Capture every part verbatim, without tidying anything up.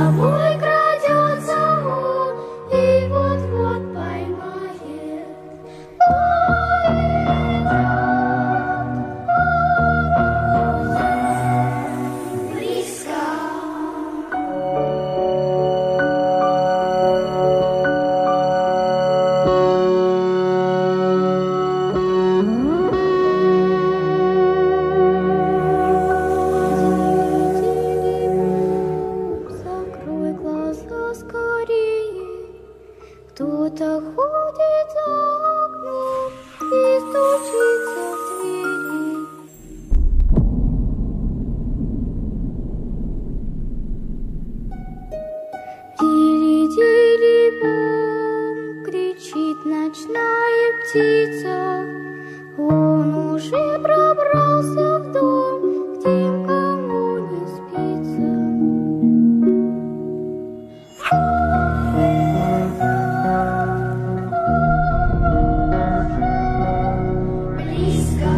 тобой крадется он и вот-вот поймает. Близко. Закрой глаза скорее, кто-то ходит за окном и стучится в двери. Дили-дили-бом, кричит ночная птица. Он уже пробрался в дом, где никому не спится. Близко.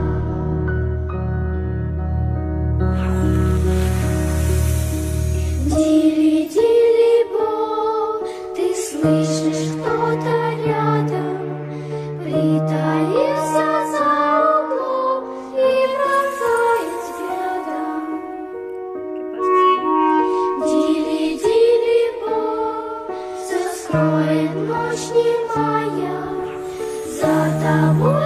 Дили-дили-бом, ты слышишь, кто-то рядом притаился за углом и бросает взглядом. Дили-дили-бом, все скроет ночь немая, за тобой